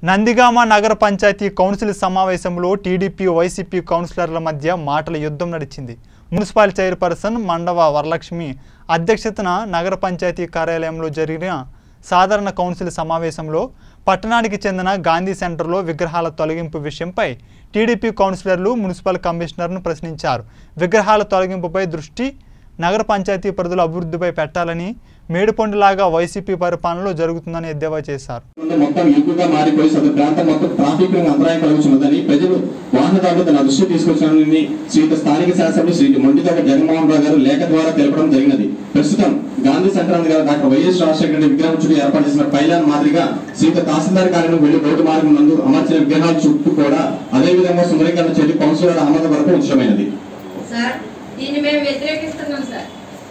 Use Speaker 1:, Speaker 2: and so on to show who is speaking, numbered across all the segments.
Speaker 1: నందిగామ నగర పంచాయతీ కౌన్సిల్ సమావేశంలో TDP YCP కౌన్సిలర్ల మధ్య మాటల యుద్ధం నడిచింది. మున్సిపల్ చైర్పర్సన్ మండవ వరలక్ష్మి అధ్యక్షతన నగర పంచాయతీ కార్యాలయంలో జరిగిన సాధారణ కౌన్సిల్ సమావేశంలో పట్టణానికి చెందిన గాంధీ సెంటర్లో విగ్రహాల తొలగింపు విషయంపై టీడీపీ కౌన్సిలర్లు మున్సిపల్ కమిషనర్ను ప్రశ్నించారు. విగ్రహాల తొలగింపుపై దృష్టి నగర పంచాయతీ పరిధుల అభివృద్ధిపై పెట్టాలని, మేడిపొండిలాగా వైసీపీ పరిపాలనలో జరుగుతుందని ఎద్దేవా చేశారు.
Speaker 2: మొత్తం ఎక్కువగా మారిపోయి ప్రాంతం మొత్తం ట్రాఫిక్ అంతరాయం కలుగుతున్నదని ప్రజలు వాహనదారులు తన దృష్టి తీసుకొచ్చారని స్థానిక శాసనసభ్యులు శ్రీ మొండితోట జగన్మోహన్ రావు గారు లేఖ ద్వారా తెలపడం జరిగినది. ప్రస్తుతం గాంధీ సెంటర్ గారు డాక్టర్ వైఎస్ రాజశేఖర రెడ్డి విగ్రహం చుట్టూ ఏర్పాటు చేసిన పైలాన్ మాదిరిగా తహసీల్దార్ కార్యాలయం వెళ్లి రోడ్డు మార్గం నందు అమర్చిన విగ్రహాల చుట్టూ కూడా అదేవిధంగా సుందరీకరణ చర్య కౌన్సిలర్ ఆమోదం వరకు ఉచితమైనది.
Speaker 3: దీన్ని మేము వ్యతిరేకిస్తున్నాం సార్.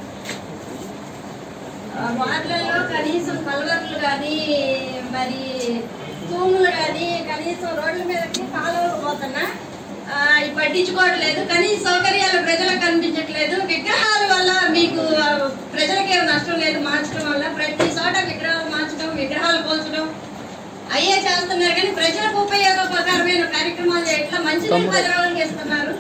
Speaker 3: వార్డులలో కనీసం కలవర్లు కానీ మరి తూములు కానీ కనీసం రోడ్ల మీదకి కాలువలు పోతున్నా పట్టించుకోవట్లేదు. కనీస సౌకర్యాలు ప్రజలకు కనిపించట్లేదు. విగ్రహాల వల్ల మీకు ప్రజలకి ఏం నష్టం లేదు. మార్చడం వల్ల ప్రతి చోట విగ్రహాలు మార్చడం, విగ్రహాలు పోల్చడం అయ్యే చేస్తున్నారు. కానీ ప్రజలకు ఉపయోగకరమైన కార్యక్రమాలు ఎట్లా మంచినీళ్ళు 10 రోజులకి ఇస్తున్నారు.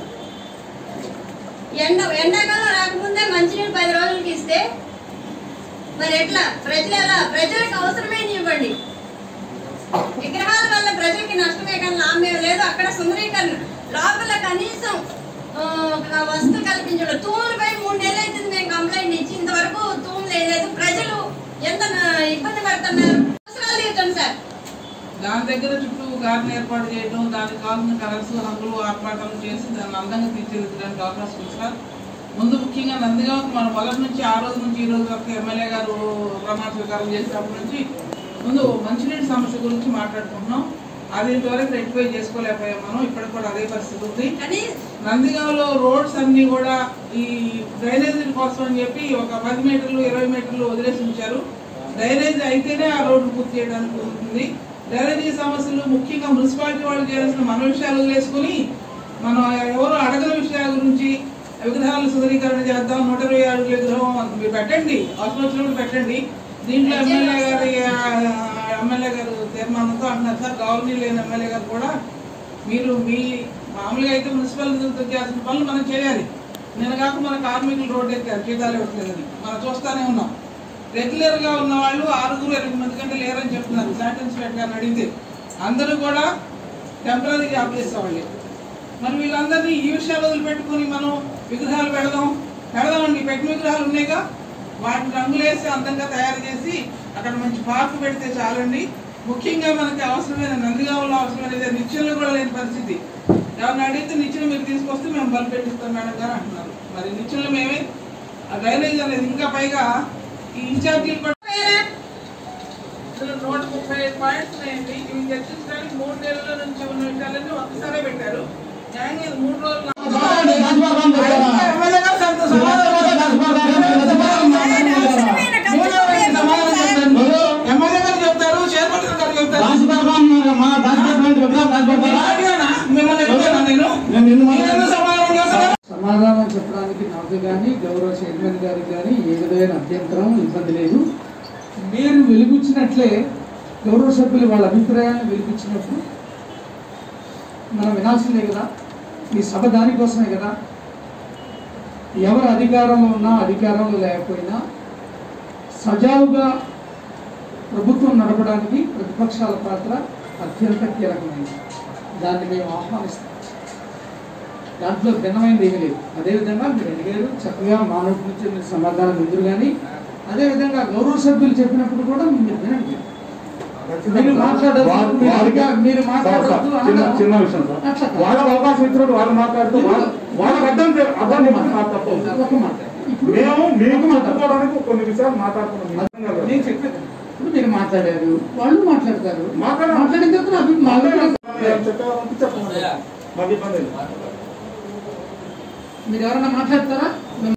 Speaker 3: ఎండాకాలం రాకముందే మంచినీళ్ళు 10 రోజులకి ఇస్తే మరి ఎట్లా ప్రజలు ఎలా? ప్రజలకు అవసరమైన ఇవ్వండి. విగ్రహాల వల్ల ప్రజలకి నష్టమే కానీ లాభమే లేదు. అక్కడ సుందరీకరణ లోపల కనీసం వస్తు కల్పించడం. తూములపై 3 నెలలు అవుతుంది మేము కంప్లైంట్ ఇచ్చి, ఇంతవరకు తూములు వేయలేదు. ప్రజలు ఎంత ఇబ్బంది పడుతున్నారు. సార్
Speaker 4: దాని దగ్గర చుట్టూ గార్డెన్ ఏర్పాటు చేయడం, దానికి కావాల్సిన కలర్స్ హంగులు ఆర్పాటాలు చేసి దాన్ని అందంగా తీర్చిదిద్దడానికి అవకాశం ఉంది సార్. ముందు ముఖ్యంగా నందిగామకు మనం మొదటి నుంచి ఆ రోజు నుంచి ఈ రోజు వరకు ఎమ్మెల్యే గారు ప్రమాణ స్వీకారం చేసినప్పటి నుంచి ముందు మంచినీటి సమస్య గురించి మాట్లాడుకుంటున్నాం. అది ఇంతవరకు రెక్టిఫై చేసుకోలేకపోయాం మనం. ఇప్పటికి కూడా అదే పరిస్థితి ఉంది. నందిగామలో రోడ్స్ అన్ని కూడా ఈ డ్రైనేజీ కోసం అని చెప్పి ఒక 10 మీటర్లు 20 మీటర్లు వదిలేసి ఉంచారు. డ్రైనేజీ అయితేనే ఆ రోడ్డు పూర్తి చేయడానికి ఉంటుంది. డ్రైనేజీ సమస్యలు ముఖ్యంగా మున్సిపాలిటీ వాళ్ళు చేయాల్సిన మన విషయాలు వదిలేసుకుని మనం ఎవరు అడగని విషయాల గురించి విగ్రహాలు సుందరీకరణ చేద్దాం, 120 అడుగుల విగ్రహం పెట్టండి, అవసరం వచ్చినప్పుడు పెట్టండి. దీంట్లో ఎమ్మెల్యే గారు తీర్మానంతో అంటున్నారు సార్. గవర్నమెంట్ లేని ఎమ్మెల్యే గారు కూడా మీరు మీ మామూలుగా అయితే మున్సిపల్ చేయాల్సిన పనులు మనం చేయాలి. నేను కాక మన కార్మికులు రోడ్డు ఎక్కారు, జీతాలు ఇవ్వట్లేదని మనం చూస్తూనే ఉన్నాం. రెగ్యులర్గా ఉన్న వాళ్ళు 6-8 మంది కంటే లేరని చెప్తున్నారు. శాట్ ఇన్స్పెక్టర్ గారిని అడిగితే అందరూ కూడా టెంపరీ జాబ్ చేసేవాళ్ళే. మరి వీళ్ళందరినీ ఈ విషయాలు వదిలిపెట్టుకుని మనం విగ్రహాలు పెడదామండి. పెట్టిన విగ్రహాలు ఉన్నాయిగా, వాటిని రంగులేసి అందంగా తయారు చేసి అక్కడ మంచి పార్క్ పెడితే చాలండి. ముఖ్యంగా మనకి అవసరమైన నందిగామలో అవసరమైన నిత్యంలో కూడా లేని పరిస్థితి. ఎవరిని అడిగితే నిత్యం మీరు తీసుకొస్తే మేము బల్బ్ పెట్టిస్తాం మేడం గారు అంటున్నారు. మరి నిత్యంలో మేమే ఆ డ్రైనేజ్ అనేది ఇంకా పైగా ఈ ఇన్ఛార్జీలు కూడా 135 పాయింట్స్ ఉన్నాయండి. ఇవి చర్చించడానికి 3 నెలల నుంచి ఉన్న విషయాలన్నీ ఒక్కసారే పెట్టారు. న్యాయంగా 3 రోజులు
Speaker 5: సమాధానం చెప్పడానికి నాకు కానీ గౌరవ చైర్మన్ గారికి కానీ ఏ విధమైన అభ్యంతరం ఇబ్బంది లేదు. మీరు వెలిగించినట్లే గౌరవ సభ్యులు వాళ్ళ అభిప్రాయాన్ని వెలిగించినప్పుడు మనం వినాల్సిందే కదా. ఈ సభ దానికోసమే కదా. ఎవరు అధికారంలో ఉన్నా అధికారంలో లేకపోయినా సజావుగా ప్రభుత్వం నడపడానికి ప్రతిపక్షాల పాత్ర అత్యంత కీలకమైనది. దాన్ని మేము ఆహ్వానిస్తాం. దాంట్లో భిన్నమైనది ఏమీ లేదు. అదేవిధంగా మీరు అడిగారు, చక్కగా మానవుడి నుంచి మీరు సమాధానం ఎదురు. కానీ అదేవిధంగా గౌరవ సభ్యులు చెప్పినప్పుడు కూడా మీరు వినండి. మీరు మాట్లాడదు, మీరు మాట్లాడద్దు. చిన్న విషయం సార్, వాళ్ళ అవకాశం ఇచ్చినట్టు వాళ్ళు మాట్లాడుతూ వాళ్ళకి అర్థం ఒక మాట మేము మీకు మాట్లాడుకోవడానికి కొన్ని విషయాలు మాట్లాడుతున్నాం. నేను చెప్పేది ఇప్పుడు మీరు మాట్లాడారు, వాళ్ళు మాట్లాడతారు. మాట్లాడిన తర్వాత మీరు ఎవరన్నా మాట్లాడతారా?